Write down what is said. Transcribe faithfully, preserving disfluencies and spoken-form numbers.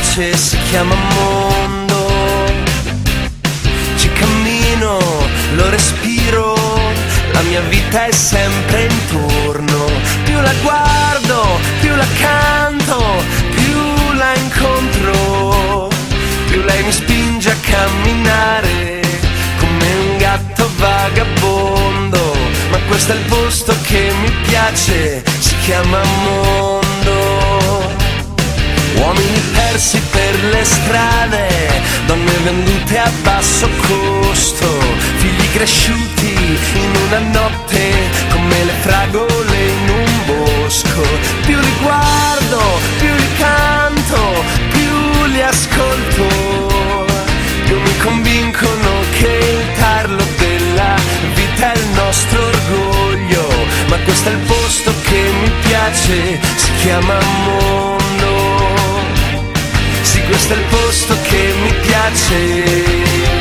piace si chiama mondo. Ci cammino, lo respiro, la mia vita è sempre intorno. Più la guardo, più la canto, più la incontro, più lei mi spinge a camminare come un gatto vagabondo. Ma questo è il posto che mi piace, si chiama mondo. Uomini persi per le strade, donne vendute a basso costo, figli cresciuti in una notte come le fragole in un bosco. Più li guardo, più li canto, più li ascolto, più mi convincono che il tarlo della vita è il nostro orgoglio. Ma questo è il posto che mi piace, si chiama mondo. Sì, questo è il posto che mi piace.